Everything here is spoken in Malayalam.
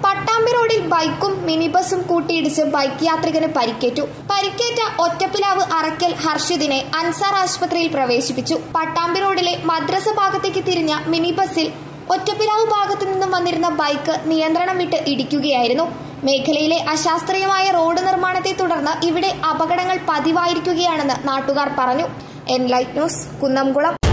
പട്ടാമ്പി റോഡിൽ ബൈക്കും മിനി ബസും കൂട്ടിയിടിച്ച് ബൈക്ക് യാത്രികന് പരിക്കേറ്റു. പരിക്കേറ്റ ഒറ്റപ്പിലാവ് അറക്കൽ ഹർഷിദിനെ അൻസാർ ആശുപത്രിയിൽ പ്രവേശിപ്പിച്ചു. പട്ടാമ്പി റോഡിലെ മദ്രസ ഭാഗത്തേക്ക് തിരിഞ്ഞ മിനി ബസിൽ ഒറ്റപ്പിലാവ് ഭാഗത്തു നിന്നും വന്നിരുന്ന ബൈക്ക് നിയന്ത്രണം വിട്ട് ഇടിക്കുകയായിരുന്നു. മേഖലയിലെ അശാസ്ത്രീയമായ റോഡ് നിർമ്മാണത്തെ തുടർന്ന് ഇവിടെ അപകടങ്ങൾ പതിവായിരിക്കുകയാണെന്ന് നാട്ടുകാർ പറഞ്ഞു. Enlight news, Kunnamkulam.